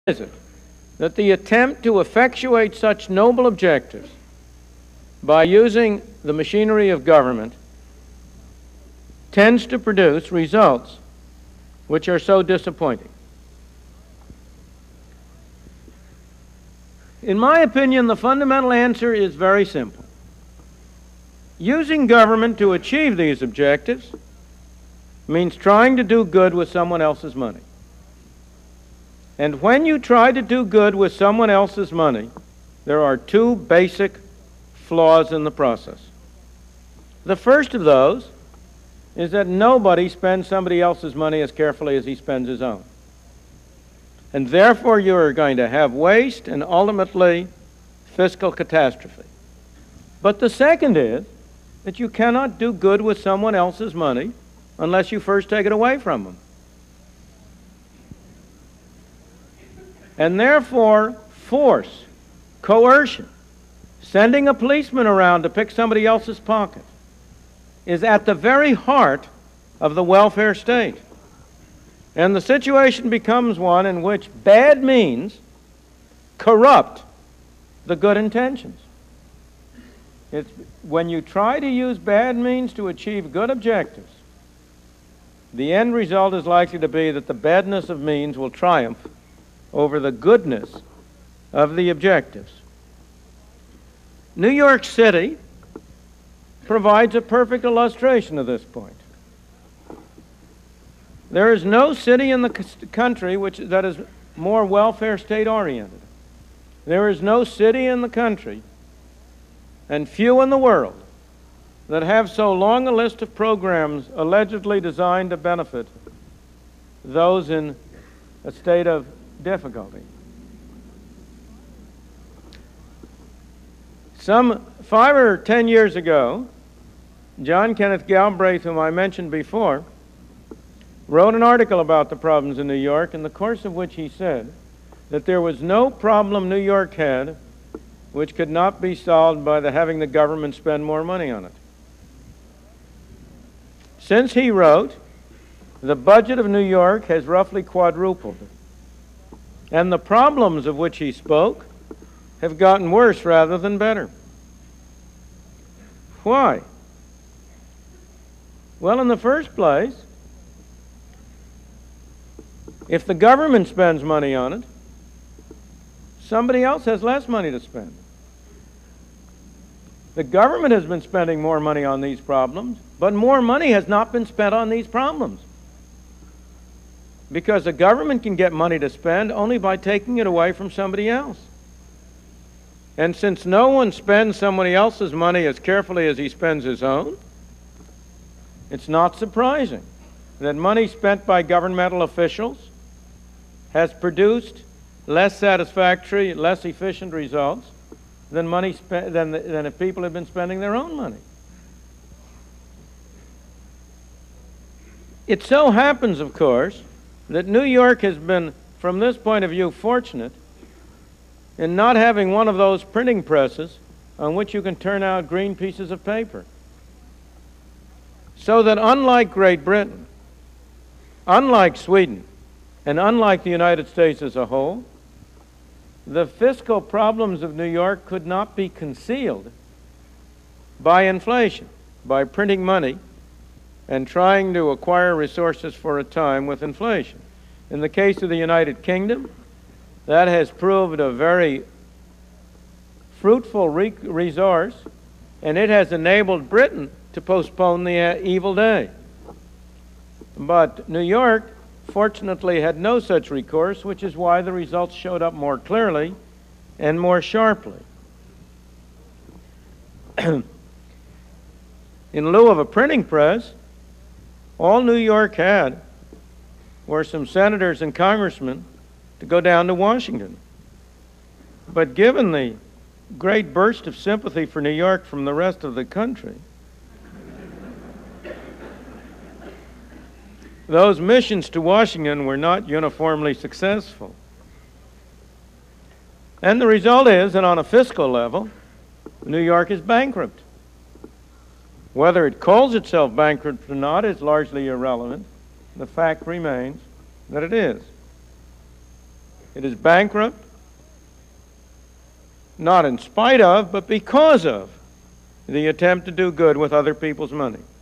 is it that the attempt to effectuate such noble objectives by using the machinery of government tends to produce results which are so disappointing? In my opinion, the fundamental answer is very simple. Using government to achieve these objectives means trying to do good with someone else's money. And when you try to do good with someone else's money, there are two basic flaws in the process. The first of those is that nobody spends somebody else's money as carefully as he spends his own. And therefore you are going to have waste and ultimately fiscal catastrophe. But the second is that you cannot do good with someone else's money unless you first take it away from them. And therefore, force, coercion, sending a policeman around to pick somebody else's pocket is at the very heart of the welfare state. And the situation becomes one in which bad means corrupt the good intentions. It's when you try to use bad means to achieve good objectives, the end result is likely to be that the badness of means will triumph over the goodness of the objectives. New York City provides a perfect illustration of this point. There is no city in the country that is more welfare state oriented. There is no city in the country, and few in the world, that have so long a list of programs allegedly designed to benefit those in a state of difficulty. Some 5 or 10 years ago, John Kenneth Galbraith, whom I mentioned before, wrote an article about the problems in New York, in the course of which he said that there was no problem New York had which could not be solved by having the government spend more money on it. Since he wrote, the budget of New York has roughly quadrupled. And the problems of which he spoke have gotten worse rather than better. Why? Well, in the first place, if the government spends money on it, somebody else has less money to spend. The government has been spending more money on these problems, but more money has not been spent on these problems. Because the government can get money to spend only by taking it away from somebody else. And since no one spends somebody else's money as carefully as he spends his own, it's not surprising that money spent by governmental officials has produced less satisfactory, less efficient results than if people had been spending their own money. It so happens, of course, that New York has been, from this point of view, fortunate in not having one of those printing presses on which you can turn out green pieces of paper. So that unlike Great Britain, unlike Sweden, and unlike the United States as a whole, the fiscal problems of New York could not be concealed by inflation, by printing money and trying to acquire resources for a time with inflation. In the case of the United Kingdom, that has proved a very fruitful resource, and it has enabled Britain to postpone the evil day. But New York, fortunately, had no such recourse, which is why the results showed up more clearly and more sharply. In lieu of a printing press, all New York had were some senators and congressmen to go down to Washington. But given the great burst of sympathy for New York from the rest of the country, those missions to Washington were not uniformly successful. And the result is that on a fiscal level, New York is bankrupt. Whether it calls itself bankrupt or not is largely irrelevant. The fact remains that it is. It is bankrupt, not in spite of, but because of the attempt to do good with other people's money.